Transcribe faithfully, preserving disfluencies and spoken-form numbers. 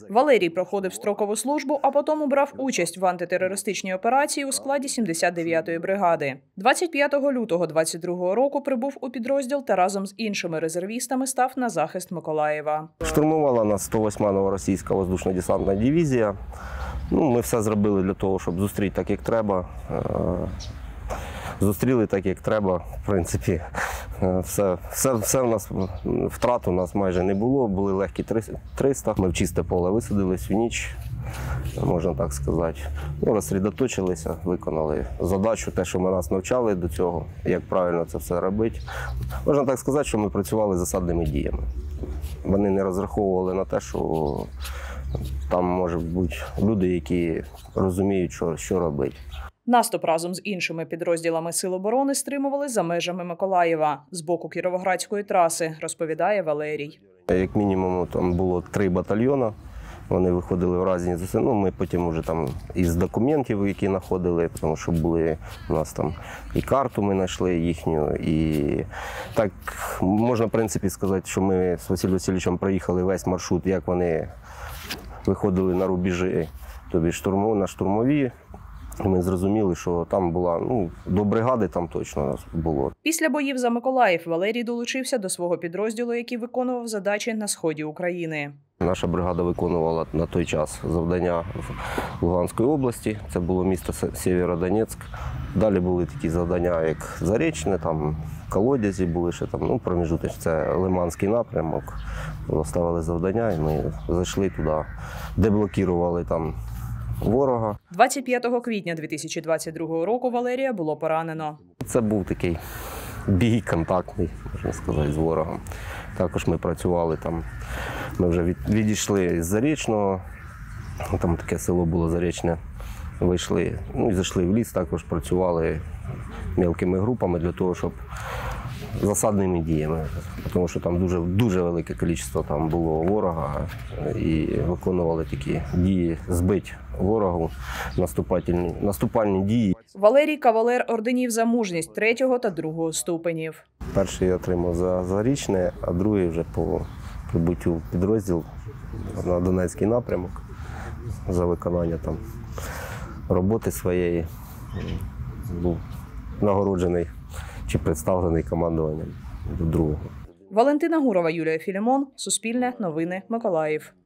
Валерій проходив строкову службу, а потім брав участь в антитерористичній операції у складі сімдесят дев'ятої бригади. двадцять п'ятого лютого двадцять другого року прибув у підрозділ та разом з іншими резервістами став на захист Миколаєва. Штурмувала нас сто восьма Новоросійська воздушно-десантна дивізія. Ну, ми все зробили для того, щоб зустріти так, як треба. Зустріли так, як треба. В принципі, все, все, все в нас, втрат у нас майже не було. Були легкі триста. Ми в чисте поле висадились в ніч, можна так сказати. Ну, розсредоточилися, виконали задачу, те, що ми нас навчали до цього, як правильно це все робити. Можна так сказати, що ми працювали засадними діями. Вони не розраховували на те, що там можуть бути люди, які розуміють, що, що робити. Наступ разом з іншими підрозділами Сил оборони стримували за межами Миколаєва, з боку Кіровоградської траси, розповідає Валерій. Як мінімум там було три батальйони, вони виходили в різні зони. Ну, ми потім вже там із документів, які знаходили, тому що були у нас там і карту ми знайшли їхню. І так можна в принципі сказати, що ми з Василем Васильовичем проїхали весь маршрут, як вони виходили на рубежі, тобі штурму, на штурмові. Ми зрозуміли, що там була, ну, до бригади там точно було. Після боїв за Миколаїв Валерій долучився до свого підрозділу, який виконував задачі на сході України. Наша бригада виконувала на той час завдання в Луганській області. Це було місто Сєвєродонецьк. Далі були такі завдання, як Заречне, там Колодязі були ще там, ну, проміжуточні. Це Лиманський напрямок. Ставили завдання і ми зайшли туди, деблокували там ворога. двадцять п'ятого квітня дві тисячі двадцять другого року Валерія було поранено. Це був такий бій контактний, можна сказати, з ворогом. Також ми працювали там, ми вже відійшли з Заречного, там таке село було Заречне, вийшли, ну і зайшли в ліс, також працювали мілкими групами для того, щоб засадними діями, тому що там дуже, дуже велике кількість там було ворога і виконували такі дії, збити ворогу, наступальні, наступальні дії. Валерій – кавалер орденів за мужність третього та другого ступенів. Перший я отримав за Зарічне, а другий вже по прибуттю в підрозділ на Донецький напрямок за виконання там роботи своєї. Був нагороджений чи представлений командуванням до другого. Валентина Гурова, Юлія Філімон, Суспільне, Новини, Миколаїв.